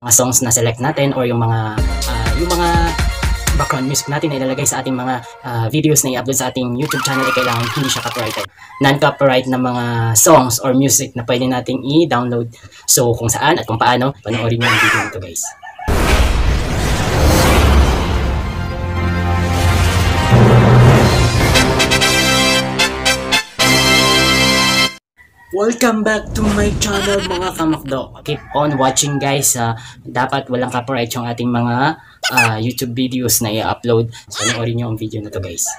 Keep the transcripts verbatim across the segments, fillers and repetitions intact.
mga songs na select natin or yung mga uh, yung mga background music natin na ilalagay sa ating mga uh, videos na i-upload sa ating YouTube channel ay kailangan hindi siya copyrighted. Non-copyright na mga songs or music na pwede nating i-download. So kung saan at kung paano, panoorin nyo ang video nito guys. Welcome back to my channel mga kamakdo. Keep on watching guys. Uh, dapat walang copyright yung ating mga uh, YouTube videos na i-upload. So panoorin nyo ang video na to guys.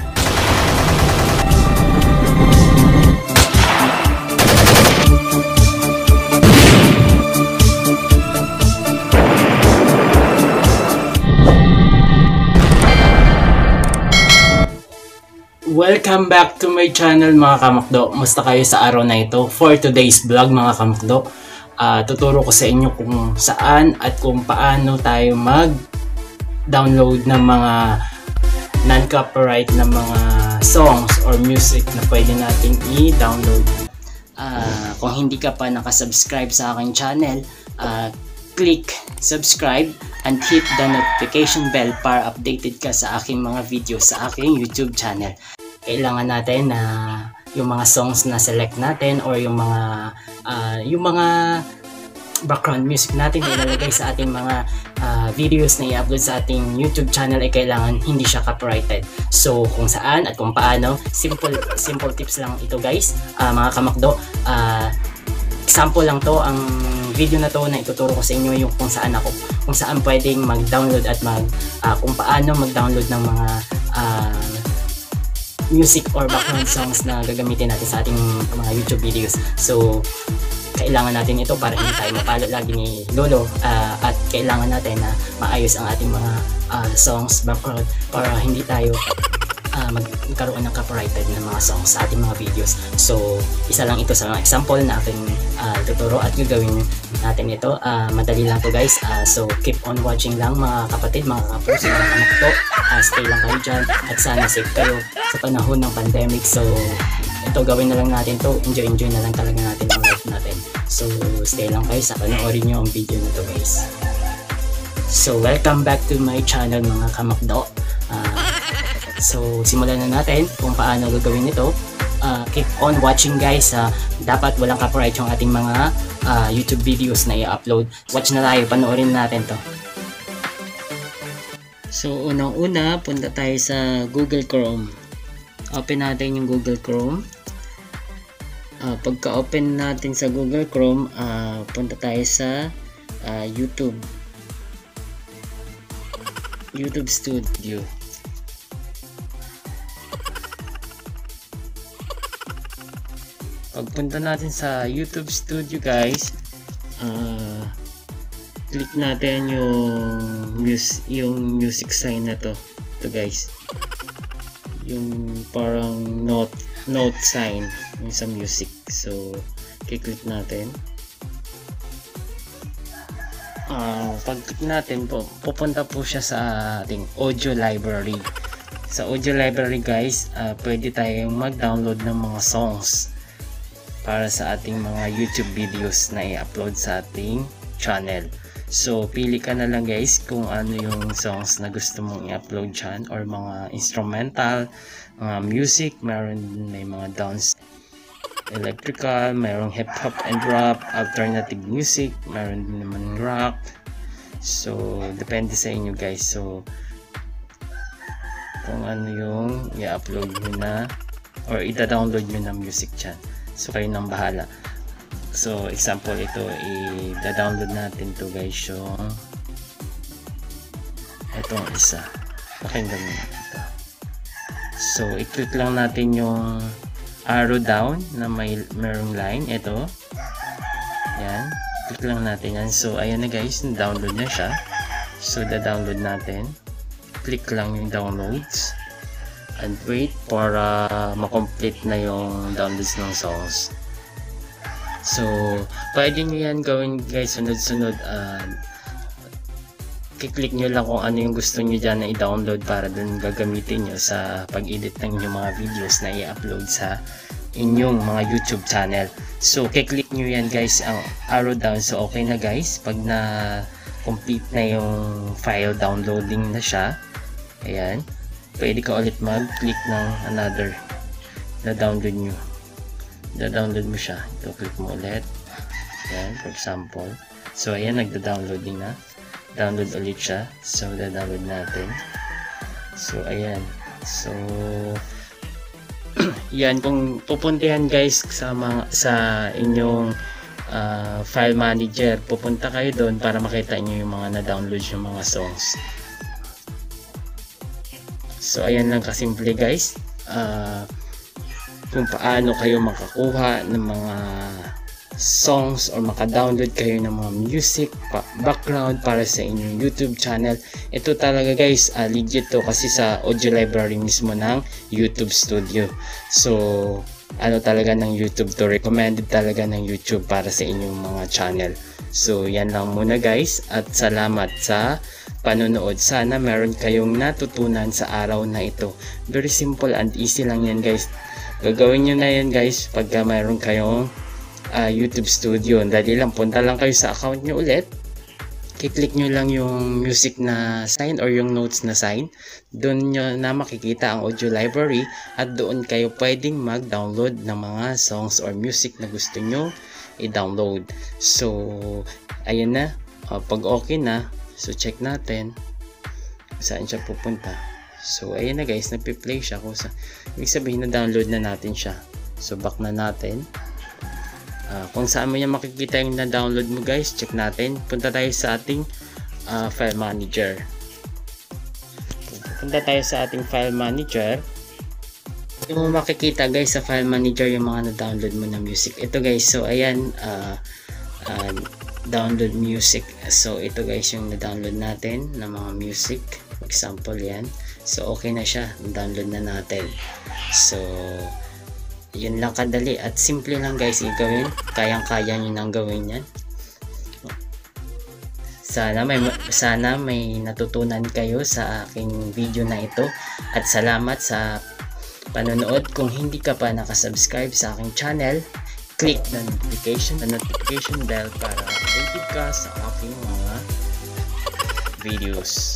Welcome back to my channel mga kamakdo. Musta kayo sa araw na ito? For today's vlog mga kamakdo, uh, tuturo ko sa inyo kung saan at kung paano tayo mag-download ng mga non-copyright na mga songs or music na pwede nating i-download. Uh, kung hindi ka pa nakasubscribe sa aking channel, uh, click subscribe and hit the notification bell para updated ka sa aking mga videos sa aking YouTube channel. Kailangan natin na uh, yung mga songs na select natin or yung mga uh, yung mga background music natin na ilalagay sa ating mga uh, videos na i-upload sa ating YouTube channel ay kailangan hindi siya copyrighted. So kung saan at kung paano, simple simple tips lang ito guys, uh, mga kamakdo. Uh, example lang to, ang video na to na ituturo ko sa inyo yung kung saan ako kung saan pwedeng mag-download at mag uh, kung paano mag-download ng mga uh, music or background songs na gagamitin natin sa ating mga YouTube videos. So kailangan natin ito para hindi tayo mapalo lagi ni Lolo, uh, at kailangan natin na maayos ang ating mga uh, songs background para hindi tayo uh, magkaroon ng copyrighted na mga songs sa ating mga videos. So isa lang ito sa mga example na aking uh, tuturo at gagawin natin ito. Uh, madali lang to guys. Uh, so keep on watching lang mga kapatid, mga kapuso, mga kamakto. Uh, stay lang kayo dyan at sana safe kayo sa panahon ng pandemic. So ito gawin na lang natin to, enjoy enjoy na lang talaga natin ang life natin. So stay lang kayo sa panoorin nyo ang video na to guys. So welcome back to my channel mga kamakdo. Uh, so simulan na natin kung paano gagawin ito. Uh, keep on watching guys. Uh, dapat walang copyright yung ating mga uh, YouTube videos na i-upload. Watch na tayo, panoorin natin to. So unang-una, punta tayo sa Google Chrome. Open natin yung Google Chrome. Uh, pagka-open natin sa Google Chrome, uh, punta tayo sa uh, YouTube. YouTube Studio. Pagpunta natin sa YouTube Studio guys, uh, click natin yung mus yung music sign na to. Ito guys. Yung parang note note sign yung sa music. So, i-click natin. Uh, pag-click natin po, pupunta po siya sa ating audio library. Sa audio library guys, uh, pwede tayong mag-download ng mga songs para sa ating mga YouTube videos na i-upload sa ating channel. So, pili ka na lang guys kung ano yung songs na gusto mong i-upload dyan or mga instrumental, mga music, meron may mga dance, electrical, mayroong hip-hop and rap, alternative music, meron din naman rock. So, depende sa inyo guys. So, kung ano yung i-upload nyo na or i-download nyo na music dyan. So, kayo nang bahala. So, example ito, i-download natin to guys yung itong isa. Pakinggan mo ito. So, i-click lang natin yung arrow down na may merong line. Ito. Yan. Click lang natin yan. So, ayan na guys, download na siya. So, da-download natin. Click lang yung downloads. And wait para makomplete na yung downloads ng songs. So, pwede nyo yan gawin guys sunod-sunod. Uh, kiklik nyo lang kung ano yung gusto nyo dyan na i-download para dun gagamitin nyo sa pag-edit ng inyong mga videos na i-upload sa inyong mga YouTube channel. So kiklik nyo yan guys ang arrow down. So okay na guys, pag na complete na yung file, downloading na siya, ayan, pwede ka ulit mag click ng another na download nyo, na download mo siya. Ito, click mo ulit, ayan, for example. So ayan, nagda-downloading na, download ulit siya. So da-download natin. So ayan, so yan, kung pupuntahan guys sa mga sa inyong uh, file manager, pupunta kayo doon para makita niyo yung mga na-download yung mga songs. So ayan lang kasimple guys, uh, kung paano kayo makakuha ng mga songs or maka-download kayo ng mga music pa background para sa inyong YouTube channel. Ito talaga guys, uh, legit to kasi sa audio library mismo ng YouTube Studio. So ano talaga ng YouTube to, recommended talaga ng YouTube para sa inyong mga channel. So yan lang muna guys, at salamat sa panonood. Sana meron kayong natutunan sa araw na ito. Very simple and easy lang yan guys. Gagawin nyo na yan guys pagka mayroon kayong Uh, YouTube Studio. Dali lang, punta lang kayo sa account nyo ulit, kiklik nyo lang yung music na sign or yung notes na sign, doon nyo na makikita ang audio library at doon kayo pwedeng mag-download ng mga songs or music na gusto nyo i-download. So ayun na, uh, pag okay na, so check natin saan siya pupunta. So ayun na guys, nagpi-play siya kung sa, ibig sabihin na download na natin siya. So back na natin. Uh, kung saan mo yan makikita yung na-download mo guys, check natin. Punta tayo sa ating uh, file manager. Punta tayo sa ating file manager. Hindi mo makikita guys sa file manager yung mga na-download mo na music. Ito guys, so ayan, uh, uh, download music. So ito guys yung na-download natin na mga music. For example yan. So okay na siya, download na natin. So yun lang kadali at simple lang guys i-gawin. Kayang-kaya nyo nang gawin yan. Sana may, sana may natutunan kayo sa aking video na ito. At salamat sa panonood. Kung hindi ka pa nakasubscribe sa aking channel, click the notification, the notification bell para updated ka sa aking mga videos.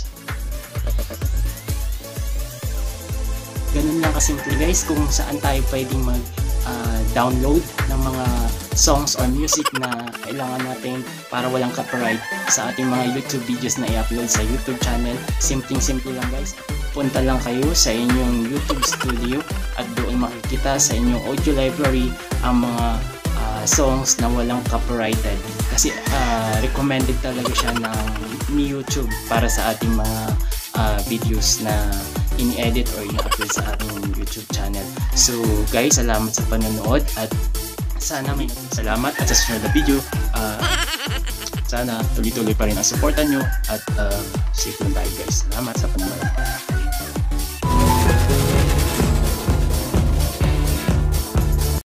Ganun lang kasimple guys kung saan tayo pwedeng mag uh, download ng mga songs or music na kailangan natin para walang copyright sa ating mga YouTube videos na i-upload sa YouTube channel. Simpleng simple lang guys. Punta lang kayo sa inyong YouTube Studio at doon makikita sa inyong audio library ang mga uh, songs na walang copyrighted. Kasi uh, recommended talaga siya ng ni YouTube para sa ating mga uh, videos na ini-edit or ina-upload sa ating YouTube channel. So guys, salamat sa panonood at sana may salamat at sa susunod na video. Uh, sana tuloy-tuloy pa rin ang supportan nyo at uh, safe lang tayo guys. Salamat sa panonood.